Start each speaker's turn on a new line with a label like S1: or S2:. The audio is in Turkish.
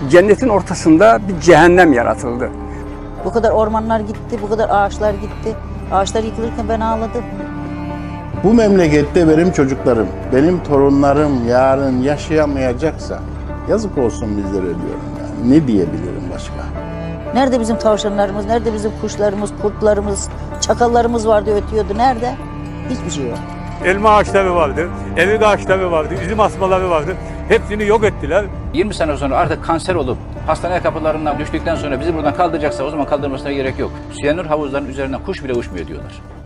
S1: cennetin ortasında bir cehennem yaratıldı.
S2: Bu kadar ormanlar gitti, bu kadar ağaçlar gitti. Ağaçlar yıkılırken ben ağladım.
S3: Bu memlekette benim çocuklarım, benim torunlarım yarın yaşayamayacaksa yazık olsun bizlere diyorum yani. Ne diyebilirim başka?
S2: Nerede bizim tavşanlarımız, nerede bizim kuşlarımız, kurtlarımız, çakallarımız vardı ötüyordu. Nerede? Hiçbir şey yok.
S4: Elma ağaçları vardı, evik ağaçları vardı, üzüm asmaları vardı. Hepsini yok ettiler.
S5: 20 sene sonra artık kanser olup hastane kapılarından düştükten sonra bizi buradan kaldıracaksa o zaman kaldırmasına gerek yok. Siyanür havuzlarının üzerinden kuş bile uçmuyor diyorlar.